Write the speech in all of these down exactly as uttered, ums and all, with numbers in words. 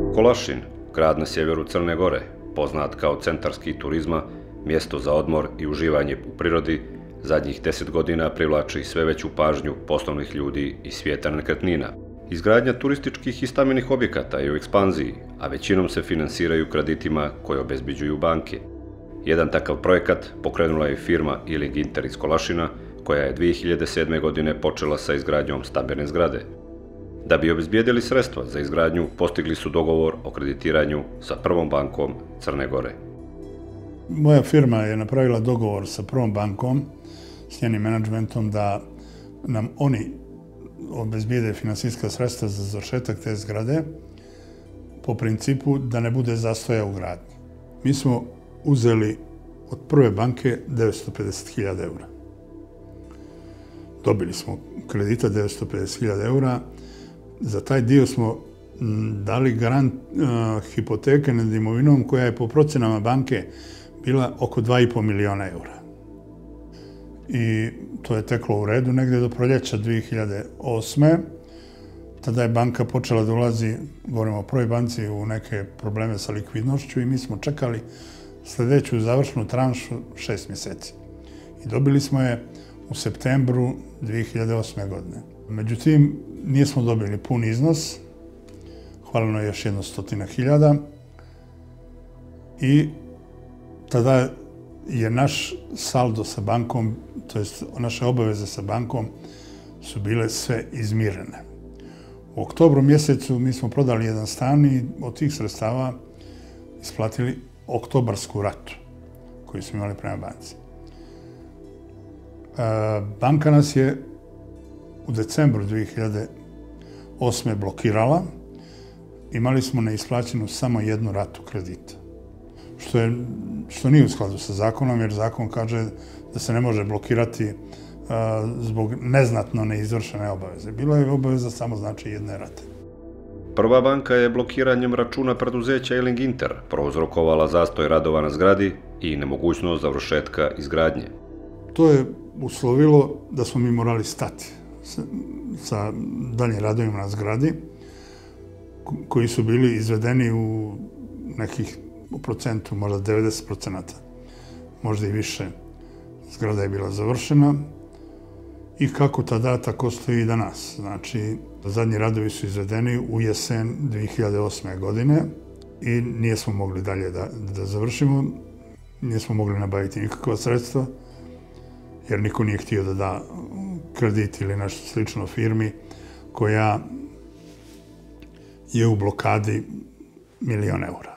Kolašin, grad na sjeveru Crne Gore, poznat kao centar ski turizma, mjesto za odmor i uživanje u prirodi, zadnjih deset godina privlači sve veću pažnju poslovnih ljudi i svijeta nekretnina. Izgradnja turističkih i stambenih objekata je u ekspanziji, a većinom se finansiraju kreditima koje obezbeđuju banke. Jedan takav projekat pokrenula je firma Iling Inter iz Kolašina, koja je dvije hiljade sedme. godine počela sa izgradnjom stambene zgrade. Da bi obezbijedili sredstva za izgradnju, postigli su dogovor o kreditiranju sa Prvom bankom Crne Gore. Moja firma je napravila dogovor sa Prvom bankom, s njenim menadžmentom, da nam oni obezbijede finansijska sredstva za završetak te zgrade po principu da ne bude zastoja u gradnji. Mi smo uzeli od Prve banke devetsto pedeset hiljada eura. Dobili smo kredita devetsto pedeset hiljada eura. Za taj dio smo dali garant uh, hipoteke nad imovinom koja je po procenama banke bila oko dva i po miliona eura. I to je teklo u redu negdje do proljeća dvije hiljade osme. Tada je banka počela da ulazi, govorimo o Prvoj banci, u neke probleme sa likvidnošću i mi smo čekali sljedeću završnu tranšu šest mjeseci. I dobili smo je u septembru dvije hiljade osme. godine. Međutim, nismo dobili pun iznos, hvaleno je još jedno stotina hiljada, i tada je naš saldo sa bankom, to jest naše obaveze sa bankom, su bile sve izmirene. U oktobru mjesecu mi smo prodali jedan stan i od tih sredstava isplatili oktobarsku ratu koju smo imali prema banci. Banka nas je u decembru dvije hiljade osme. blokirala. Imali smo neisplaćenu samo jednu ratu kredita. Što, je, što nije u skladu sa zakonom, jer zakon kaže da se ne može blokirati uh, zbog neznatno neizvršene obaveze. Bilo je obaveza samo znači jedne rate. Prva banka je blokiranjem računa preduzeća Iling Inter prouzrokovala zastoj radova na zgradi i nemogućnost završetka izgradnje. To je uslovilo da smo mi morali stati sa, sa daljim radovima na zgradi, koji su bili izvedeni u nekih u procentu, možda devedeset procenata, možda i više. Zgrada je bila završena i kako tada, tako stoji i danas. Znači, zadnji radovi su izvedeni u jesen dvije hiljade osme. godine i nijesmo mogli dalje da, da završimo, nismo mogli nabaviti nikakva sredstva, jer niko nije htio da da kredit ili nešto slično firmi koja je u blokadi milion eura.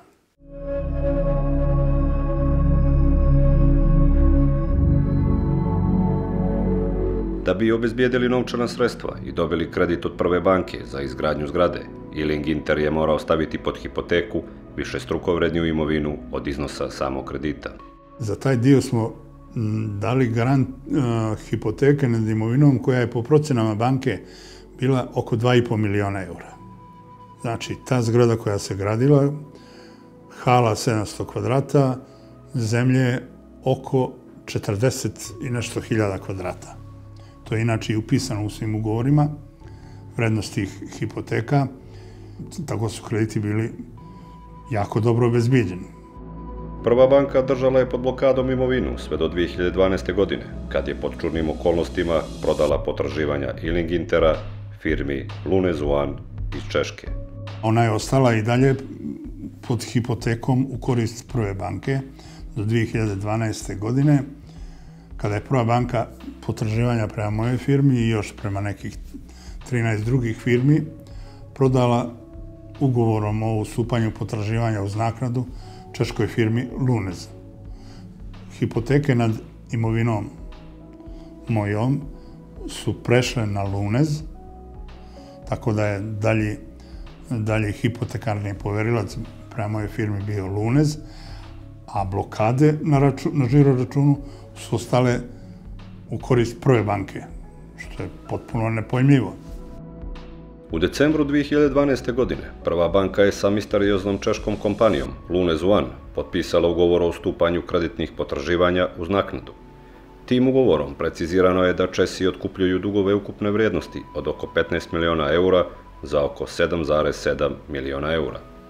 Da bi obezbijedili novčana sredstva i dobili kredit od Prve banke za izgradnju zgrade, Iling Inter je morao staviti pod hipoteku višestruko vredniju imovinu od iznosa samog kredita. Za taj dio smo dali garant uh, hipoteke nad imovinom koja je po procenama banke bila oko dva i po miliona eura. Znači, ta zgrada koja se gradila, hala sedamsto kvadrata, zemlje oko četrdeset i nešto hiljada kvadrata. To je inače i upisano u svim ugovorima, vrednost tih hipoteka, tako su krediti bili jako dobro obezbijeđeni. Prva banka držala je pod blokadom imovinu sve do dvije hiljade dvanaeste. godine, kad je pod čudnim okolnostima prodala potraživanja Iling Intera firmi Lunez One iz Češke. Ona je ostala i dalje pod hipotekom u korist Prve banke do dvije hiljade dvanaeste. godine, kada je Prva banka potraživanja prema mojoj firmi i još prema nekih trinaest drugih firmi prodala ugovorom o ustupanju potraživanja uz naknadu češkoj firmi Lunez. Hipoteke nad imovinom mojom su prešle na Lunez, tako da je dalji, dalji hipotekarni poverilac prema mojoj firmi bio Lunez, a blokade na, raču, na žiro računu su ostale u korist Prve banke, što je potpuno nepojmljivo. U decembru dvije hiljade dvanaeste. godine Prva banka je sa misterioznom češkom kompanijom Lunez One potpisala ugovor o ustupanju kreditnih potraživanja uz naknadu. Tim ugovorom precizirano je da Česi otkupljuju dugove ukupne vrijednosti od oko petnaest miliona eura za oko sedam zarez sedam miliona eura.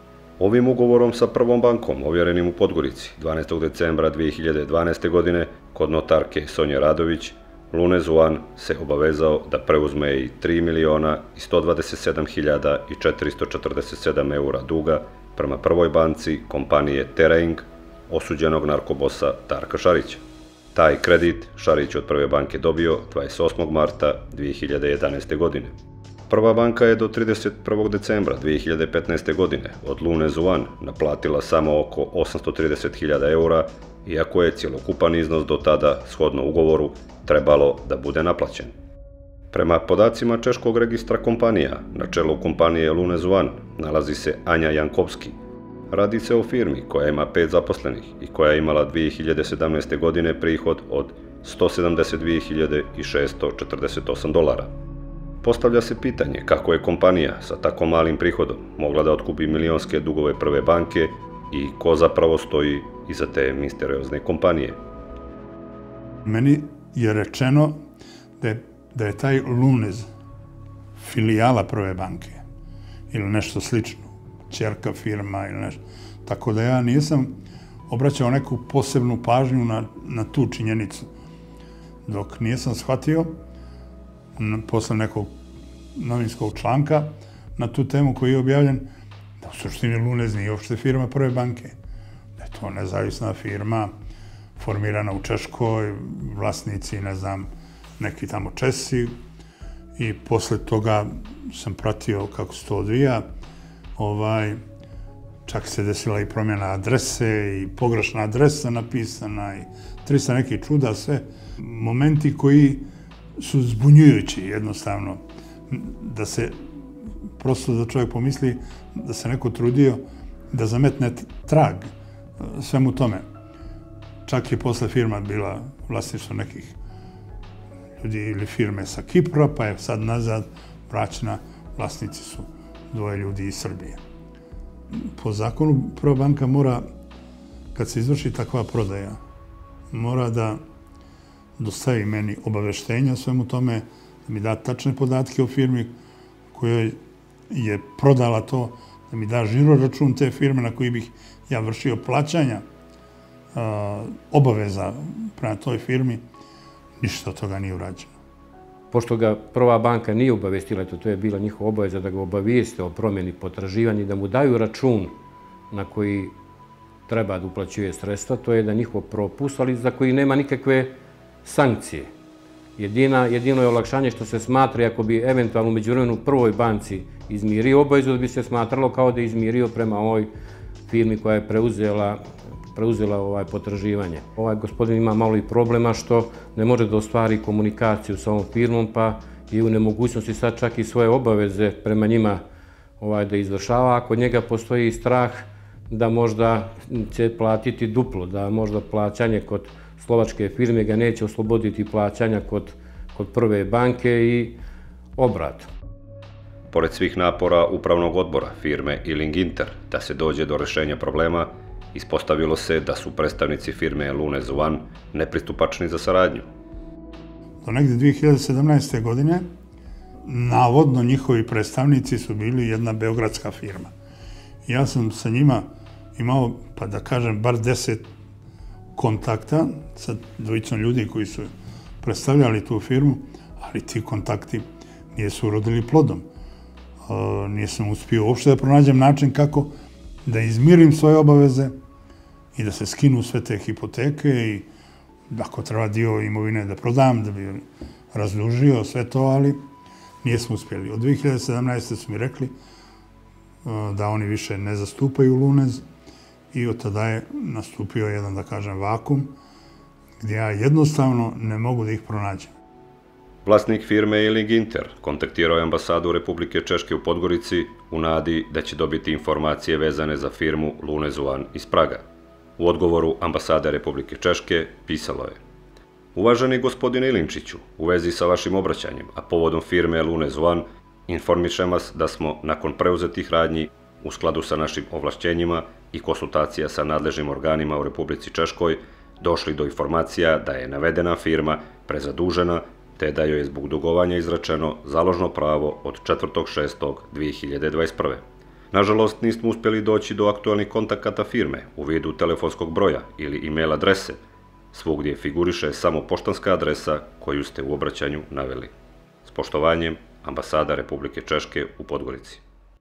Ovim ugovorom sa Prvom bankom, ovjerenim u Podgorici, dvanaestog decembra dvije hiljade dvanaeste. godine, kod notarke Sonje Radović, Lunez One se obavezao da preuzme i tri miliona i sto dvadeset sedam hiljada i četiristo četrdeset sedam eura duga prema Prvoj banci kompanije Terraing, osuđenog narkobosa Darka Šarića. Taj kredit Šarić od Prve banke dobio dvadeset osmog marta dvije hiljade jedanaeste. godine. Prva banka je do trideset prvog decembra dvije hiljade petnaeste. godine od Lunez One naplatila samo oko osamsto trideset hiljada eura, iako je cjelokupan iznos do tada, shodno ugovoru, trebalo da bude naplaćen. Prema podacima Češkog registra kompanija, na čelu kompanije Lunez One nalazi se Anja Jankovski. Radi se o firmi koja ima pet zaposlenih i koja je imala dvije hiljade sedamnaeste. godine prihod od sto sedamdeset dvije hiljade šeststo četrdeset osam dolara. Postavlja se pitanje kako je kompanija sa tako malim prihodom mogla da otkupi milionske dugove Prve banke i ko zapravo stoji iza te misteriozne kompanije. Meni je rečeno da je, da je taj Lunez filijala Prve banke ili nešto slično, ćerka firma ili nešto. Tako da ja nisam obraćao neku posebnu pažnju na, na tu činjenicu. Dok nisam shvatio, posle nekog novinskog članka na tu temu koji je objavljen, da u suštini Lunez nije uopšte firma Prve banke. Da je to nezavisna firma, formirana u Češkoj, vlasnici, ne znam, neki tamo Česi. I posle toga sam pratio kako se to odvija. Ovaj, čak se desila i promjena adrese i pogrešna adresa napisana i trista nekih čuda, sve momenti koji su zbunjujući jednostavno, da se prosto da čovjek pomisli da se neko trudio da zametne trag svemu tome. Čak je posle firma bila vlasništvo nekih ljudi ili firme sa Kipra, pa je sad nazad vraćena, vlasnici su dvoje ljudi iz Srbije. Po zakonu Prva banka mora, kad se izvrši takva prodaja, mora da dostavi meni obaveštenja svemu tome, da mi da tačne podatke o firmi kojoj je prodala to, da mi da žiro račun te firme na koji bih ja vršio plaćanja obaveza prema toj firmi. Ništa od toga nije urađeno. Pošto ga Prva banka nije obavestila, to je bila njihova obaveza da ga obavijeste o promjeni potraživanja i da mu daju račun na koji treba da uplaćuje sredstva, to je da njihov propust, ali za koji nema nikakve sankcije. Jedina, jedino je olakšanje što se smatra, ako bi eventualno u međuvremenu Prvoj banci izmirio obavezu, da bi se smatralo kao da je izmirio prema ovoj firmi koja je preuzela preuzela ovaj potraživanje. Ovaj gospodin ima malo i problema što ne može da ostvari komunikaciju sa ovom firmom, pa je u nemogućnosti sad čak i svoje obaveze prema njima ovaj, da izvršava. Ako njega postoji strah da možda će platiti duplo, da možda plaćanje kod slovačke firme ga neće osloboditi plaćanja kod, kod Prve banke i obrat. Pored svih napora upravnog odbora firme Iling Inter da se dođe do rešenja problema, ispostavilo se da su predstavnici firme Lunez One nepristupačni za saradnju. Do negde dvije hiljade sedamnaeste. godine navodno njihovi predstavnici su bili jedna beogradska firma. Ja sam sa njima imao, pa da kažem, bar deset kontakta sa dvojicom ljudi koji su predstavljali tu firmu, ali ti kontakti nisu urodili plodom. Nisam uspio uopšte da pronađem način kako da izmirim svoje obaveze i da se skinu sve te hipoteke i ako treba dio imovine da prodam, da bi razdužio sve to, ali nismo uspjeli. Od dvije hiljade sedamnaeste. su mi rekli da oni više ne zastupaju Lunez i od tada je nastupio jedan, da kažem, vakum gdje ja jednostavno ne mogu da ih pronađem. Vlasnik firme Iling Inter kontaktirao je ambasadu Republike Češke u Podgorici u nadi da će dobiti informacije vezane za firmu Lunez One iz Praga. U odgovoru ambasade Republike Češke pisalo je: Uvaženi gospodine Ilinčiću, u vezi sa vašim obraćanjem, a povodom firme Lunez One, informišem vas da smo nakon preuzetih radnji u skladu sa našim ovlašćenjima i konsultacija sa nadležnim organima u Republici Češkoj došli do informacija da je navedena firma prezadužena te da joj je zbog dugovanja izrečeno založno pravo od četvrtog šestog dvije hiljade dvadeset prve. Nažalost, nismo uspjeli doći do aktualnih kontakata firme u vidu telefonskog broja ili e-mail adrese. Svugdje figuriše samo poštanska adresa koju ste u obraćanju naveli. S poštovanjem, Ambasada Republike Češke u Podgorici.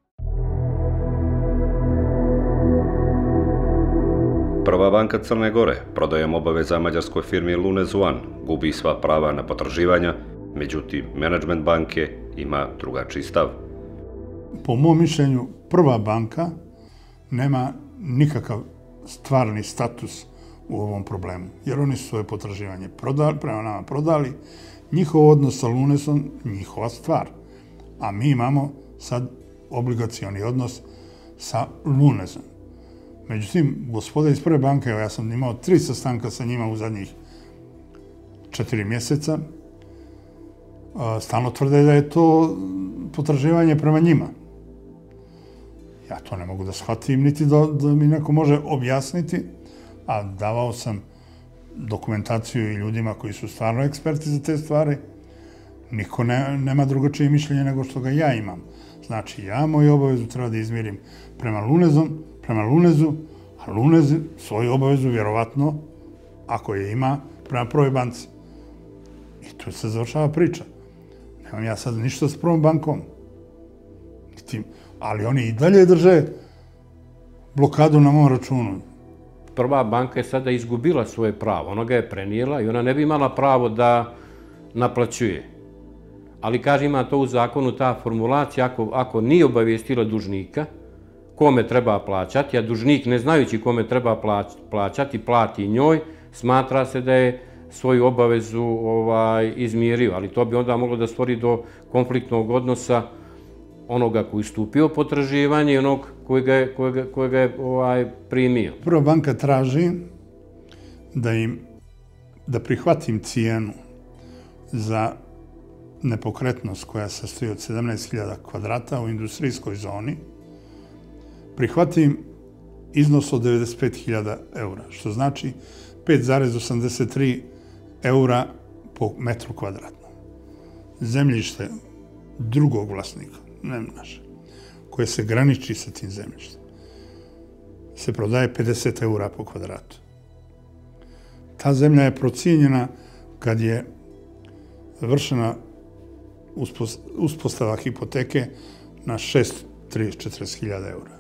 Prva banka Crne Gore, prodajom obaveza mađarskoj firmi Lunez One, gubi sva prava na potraživanja, međutim, menadžment banke ima drugačiji stav. Po mom mišljenju, prva banka nema nikakav stvarni status u ovom problemu, jer oni su svoje potraživanje prodali, prema nama prodali, njihov odnos sa Lunezom, njihova stvar. A mi imamo sad obligacioni odnos sa Lunezom. Međutim, gospoda iz prve banke, evo ja sam imao tri sastanka sa njima u zadnjih četiri mjeseca, stalno tvrde da je to potraživanje prema njima. Ja to ne mogu da shvatim, niti da, da mi neko može objasniti, a davao sam dokumentaciju i ljudima koji su stvarno eksperti za te stvari. Niko ne, nema drugačije mišljenje nego što ga ja imam. Znači, ja moju obavezu treba da izmirim prema Lunezom, prema Lunezu, a Lunez svoju obavezu vjerovatno, ako je ima, prema prvoj banci. I tu se završava priča. Nemam ja sad ništa s prvom bankom. Ali oni i dalje drže blokadu na mom računu. Prva banka je sada izgubila svoje pravo. Ona ga je prenijela i ona ne bi imala pravo da naplaćuje. Ali, kaže, ima to u zakonu, ta formulacija, ako, ako nije obavijestila dužnika kome treba plaćati, a dužnik, ne znajući kome treba plaćati, plati njoj, smatra se da je svoju obavezu ovaj, izmirio. Ali to bi onda moglo da stvori do konfliktnog odnosa onoga koji stupio potraživanje i onog koji ga je, koji ga, koji ga je ovaj, primio. Prva banka traži da im da prihvatim cijenu za nepokretnost koja se sastoji od sedamnaest hiljada kvadrata u industrijskoj zoni, prihvatim iznos od devedeset pet hiljada eura, što znači pet zarez osamdeset tri eura po metru kvadratnom. Zemljište drugog vlasnika, ne naše, koje se graniči sa tim zemljištem, se prodaje pedeset eura po kvadratu. Ta zemlja je procijenjena kad je vršena uspostava hipoteke na šest trideset četrdeset hiljada eura.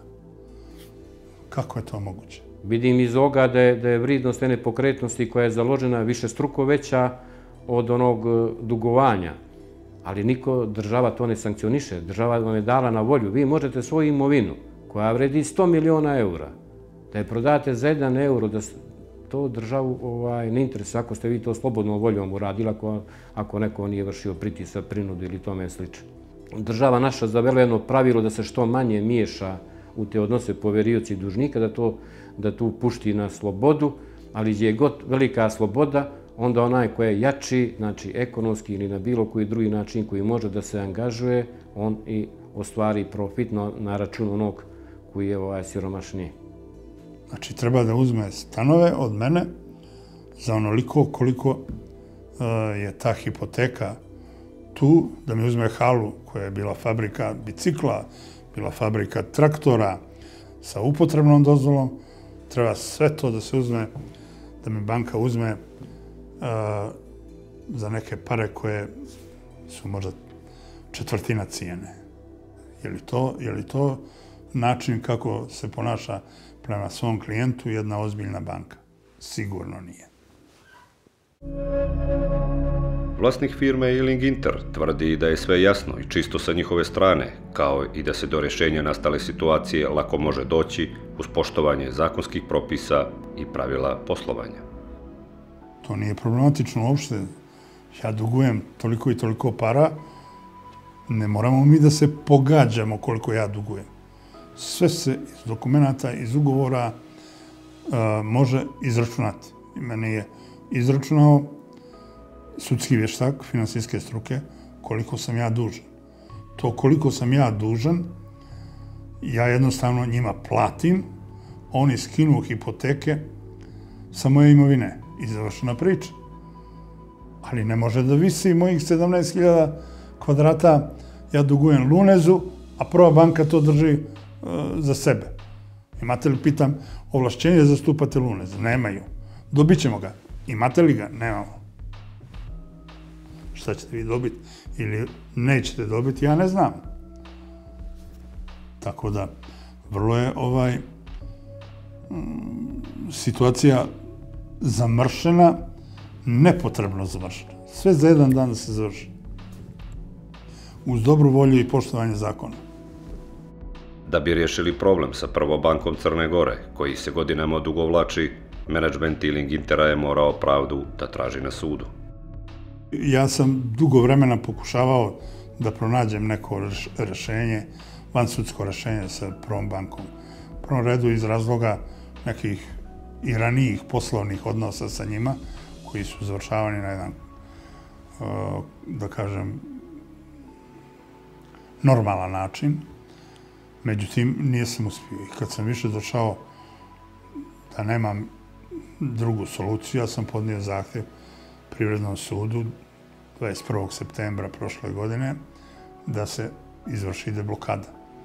Kako je to moguće? Vidim iz ovoga da je, da je vrijednost te nepokretnosti koja je založena više struko veća od onog dugovanja. Ali niko, država to ne sankcioniše. Država vam je dala na volju. Vi možete svoju imovinu, koja vredi sto miliona eura, da je prodate za jedan euro, da to državu ovaj, ne interesuje. Ako ste vi to slobodnom voljom uradili, ako, ako neko nije vršio pritisak, prinudu ili tome slično. Država naša zavela jedno pravilo da se što manje miješa u te odnose poverioci i dužnika, da, to, da tu pušti na slobodu, ali gdje je god velika sloboda, onda onaj koji je jači, znači ekonomski ili na bilo koji drugi način koji može da se angažuje, on i ostvari profit na, na račun onog koji je ovaj siromašniji. Znači, treba da uzme stanove od mene za onoliko koliko uh, je ta hipoteka tu, da mi uzme halu koja je bila fabrika bicikla, bila fabrika traktora sa upotrebnom dozvolom, treba sve to da se uzme, da mi banka uzme uh, za neke pare koje su možda četvrtina cijene. Je li to, je li to način kako se ponaša prema svom klijentu jedna ozbiljna banka? Sigurno nije. Vlasnik firme Iling Inter tvrdi da je sve jasno i čisto sa njihove strane, kao i da se do rješenja nastale situacije lako može doći uz poštovanje zakonskih propisa i pravila poslovanja. To nije problematično uopšte. Ja dugujem toliko i toliko para, ne moramo mi da se pogađamo koliko ja dugujem. Sve se iz dokumenta, iz ugovora uh, može izračunati. I meni je izračunao sudski vještak finansijske struke koliko sam ja dužan. To koliko sam ja dužan, ja jednostavno njima platim, oni skinu hipoteke sa moje imovine i završena priča. Ali ne može da visi mojih sedamnaest hiljada kvadrata, ja dugujem Lunezu, a prva banka to drži za sebe. Imate li, pitam, ovlašćenje da zastupate Lunez? Nemaju. Dobit ćemo ga. Imate li ga? Nemamo. Šta ćete vi dobiti ili nećete dobiti, ja ne znam. Tako da, vrlo je ovaj situacija zamršena, nepotrebno zamršena. Sve za jedan dan da se završi. Uz dobru volju i poštovanje zakona. Da bi riješili problem sa Prvobankom Crne Gore, koji se godinama odugovlači, menadžment Iling Intera je morao pravdu da traži na sudu. Ja sam dugo vremena pokušavao da pronađem neko rešenje, vansudsko rešenje sa Prvom bankom. U prvom redu iz razloga nekih i ranijih poslovnih odnosa sa njima, koji su završavani na jedan, da kažem, normalan način. Međutim, nisam uspio. I kad sam više došao da nemam drugu soluciju, ja sam podnio zahtjev Privrednom sudu dvadeset prvog septembra prošle godine da se izvrši deblokada.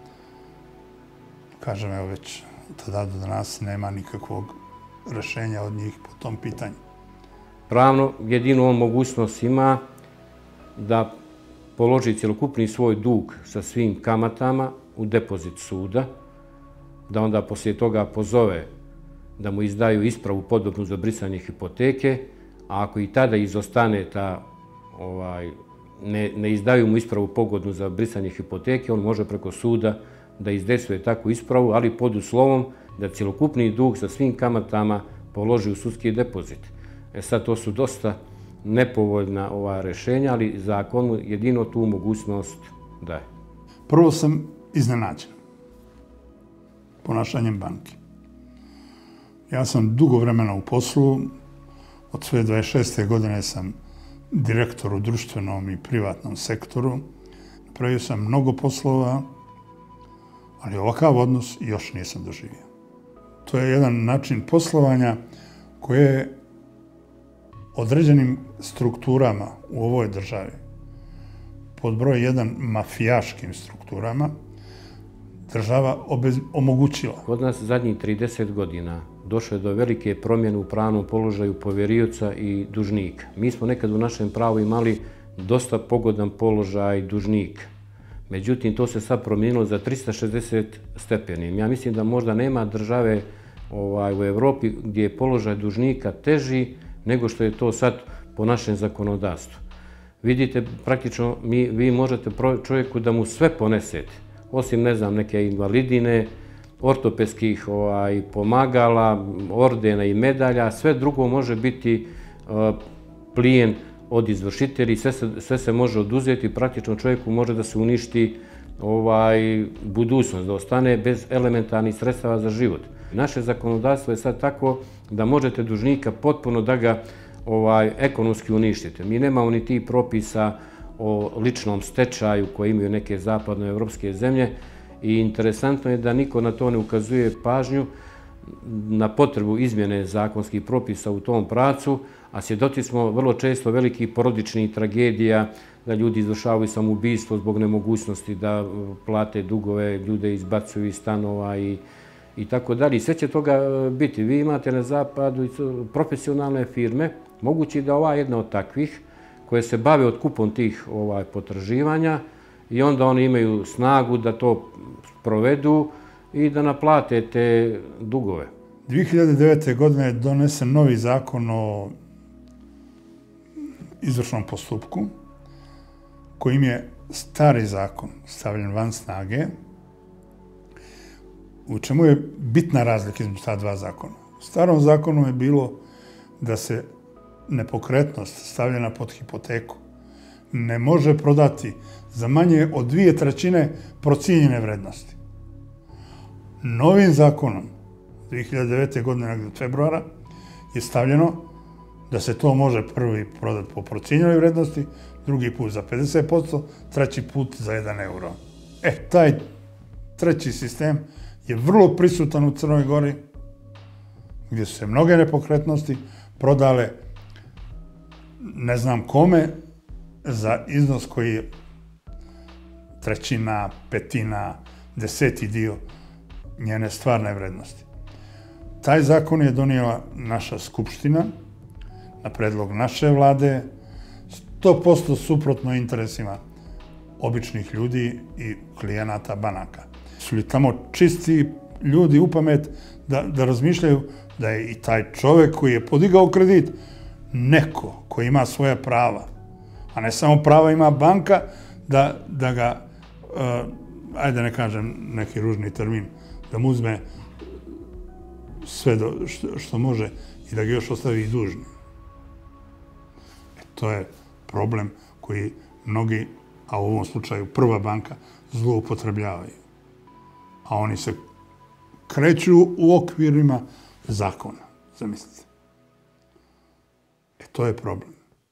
Kažem, evo već tada do danas nema nikakvog rešenja od njih po tom pitanju. Pravno, jedino on mogućnost ima da položi cjelokupni svoj dug sa svim kamatama u depozit suda, da onda poslije toga pozove da mu izdaju ispravu podobnu za brisanje hipoteke, a ako i tada izostane ta, ovaj, ne, ne izdaju mu ispravu pogodnu za brisanje hipoteke, on može preko suda da izdesuje takvu ispravu, ali pod uslovom da cjelokupni dug sa svim kamatama položi u sudski depozit. E sad, to su dosta nepovoljna ova rešenja, ali zakon jedino tu mogućnost daje. Prvo sam iznenađen ponašanjem banke. Ja sam dugo vremena u poslu, od svoje dvadeset šeste godine sam direktor u društvenom i privatnom sektoru. Napravio sam mnogo poslova, ali ovakav odnos još nisam doživio. To je jedan način poslovanja koje je određenim strukturama u ovoj državi, pod broj jedan mafijaškim strukturama, država omogućila. Kod nas zadnjih trideset godina došlo je do velike promjene u pravnom položaju povjerioca i dužnika. Mi smo nekad u našem pravu imali dosta pogodan položaj dužnika. Međutim, to se sad promijenilo za trista šezdeset stepeni. Ja mislim da možda nema države ovaj, u Evropi gdje je položaj dužnika teži nego što je to sad po našem zakonodavstvu. Vidite, praktično mi, vi možete čovjeku da mu sve ponesete, osim, ne znam, neke invalidine, ortopedskih ovaj, pomagala, ordena i medalja, sve drugo može biti uh, plijen od izvršitelji, sve se, sve se može oduzeti, praktično čovjeku može da se uništi ovaj, budućnost, da ostane bez elementarnih sredstava za život. Naše zakonodavstvo je sad tako da možete dužnika potpuno da ga ovaj, ekonomski uništite. Mi nemamo ni tih propisa o ličnom stečaju koje imaju neke zapadnoevropske zemlje i interesantno je da niko na to ne ukazuje pažnju na potrebu izmjene zakonskih propisa u tom pravcu, a svjedoci smo vrlo često velikih porodičnih tragedija, da ljudi izvršavaju samoubistvo zbog nemogućnosti da plate dugove, ljude izbacuju iz stanova i, i tako dalje. Sve će toga biti. Vi imate na zapadu profesionalne firme, mogući da ova jedna od takvih, koje se bave otkupom tih ovaj, potraživanja i onda oni imaju snagu da to provedu i da naplate te dugove. dvije hiljade devete. godine je donesen novi zakon o izvršnom postupku, kojim je stari zakon stavljen van snage, u čemu je bitna razlika između ta dva zakona. U starom zakonu je bilo da se nepokretnost stavljena pod hipoteku ne može prodati za manje od dvije trećine procijenjene vrednosti. Novim zakonom dvije hiljade devete. godine od februara je stavljeno da se to može prvi prodati po procijenjenoj vrednosti, drugi put za pedeset posto, treći put za jedan euro. E, taj treći sistem je vrlo prisutan u Crnoj Gori, gdje su se mnoge nepokretnosti prodale ne znam kome za iznos koji je trećina, petina, deseti dio njene stvarne vrednosti. Taj zakon je donijela naša skupština na predlog naše vlade, sto posto suprotno interesima običnih ljudi i klijenata banaka. Su li tamo čisti ljudi u pamet da, da razmišljaju da je i taj čovek koji je podigao kredit neko koji ima svoje prava, a ne samo prava ima banka da, da ga, uh, ajde ne kažem neki ružni termin, da mu uzme sve do, što, što može i da ga još ostavi i dužni. E, to je problem koji mnogi, a u ovom slučaju prva banka, zloupotrebljavaju. A oni se kreću u okvirima zakona, zamislite. E, to je problem.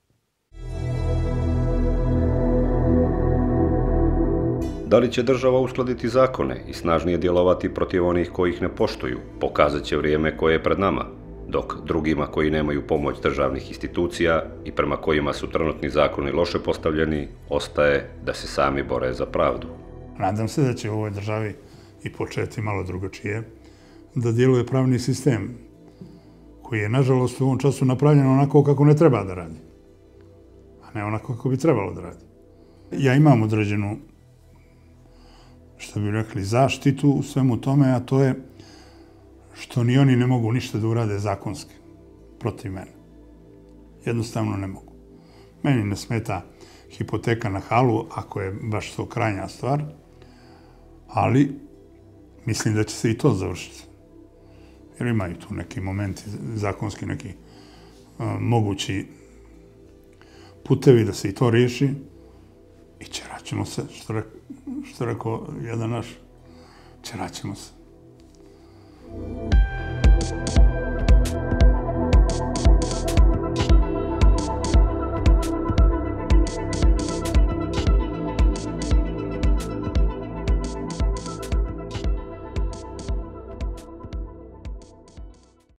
Da li će država uskladiti zakone i snažnije djelovati protiv onih koji ih ne poštuju, pokazat će vrijeme koje je pred nama, dok drugima koji nemaju pomoć državnih institucija i prema kojima su trenutni zakoni loše postavljeni, ostaje da se sami bore za pravdu. Nadam se da će u ovoj državi i početi malo drugačije, da djeluje pravni sistem, koji je, nažalost, u ovom času napravljen onako kako ne treba da radi, a ne onako kako bi trebalo da radi. Ja imam određenu, što bi rekli, zaštitu u svemu tome, a to je što ni oni ne mogu ništa da urade zakonski protiv mene. Jednostavno ne mogu. Meni ne smeta hipoteka na halu, ako je baš to krajnja stvar, ali mislim da će se i to završiti. Jer imaju tu neki momenti zakonski, neki uh, mogući putevi da se i to riješi i ćeraćemo se, što, re, što rekao jedan naš, ćeraćemo se.